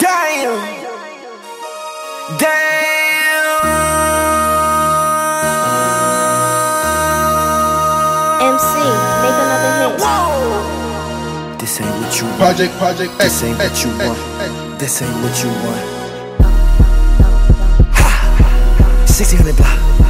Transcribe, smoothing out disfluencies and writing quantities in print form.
Damn. Damn. MC, make another hit. Whoa. This ain't what you want. Project, This ain't what you want. This ain't what you want. Ha! 1600 block.